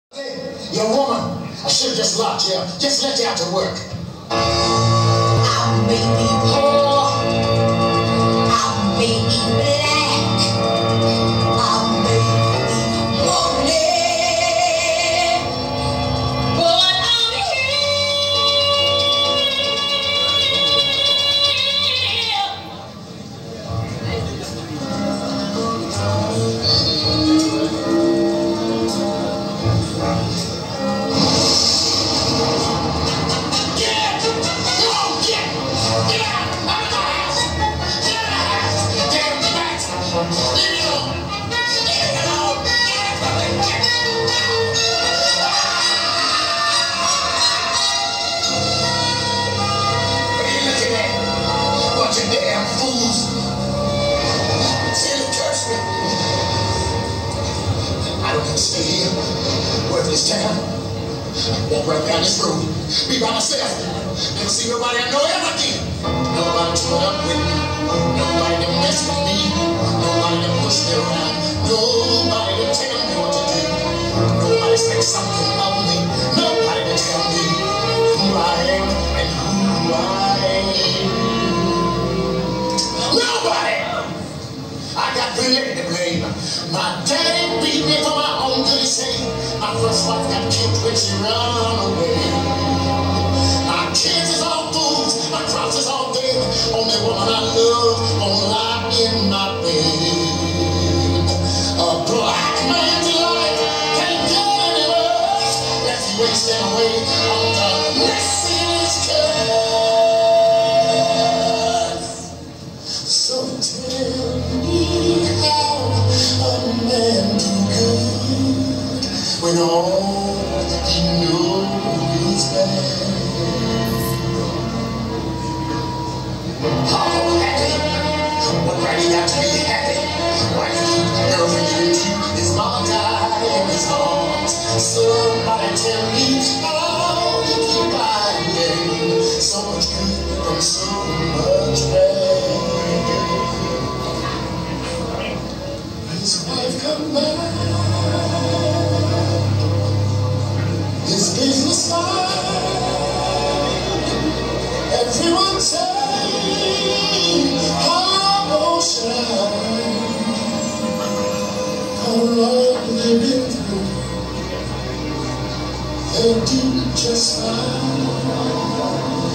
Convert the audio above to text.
You're a woman. I should have just locked you up. Just let you out to work. I may be poor, I may be black, I may be lonely, but I'm stay here, worthless town. Walk right down this road, be by myself. Never see nobody I know ever again. Nobody to put up with me, nobody to mess with me, nobody to push me around, nobody to tell me what to do, nobody to think something of me, nobody to tell me who I am and who I am. Nobody! I got plenty to blame. My daddy beat me for my own good sake. My first wife got killed when she ran away. My kids is all fools, my cross is all dead. Only woman I love won't lie in my bed. A black man's life can't get any worse. That's wasting away on the merciless curse. So tell me how a man do good when all he knows is bad. How happy? What right he got to be happy? Wife, girlfriend, even too, his mama died in his arms. Somebody tell me how he keep buying so much good from so much bad. His wife come back, his business fine. Everyone say, how shine, how long they've been through, they'll do just fine.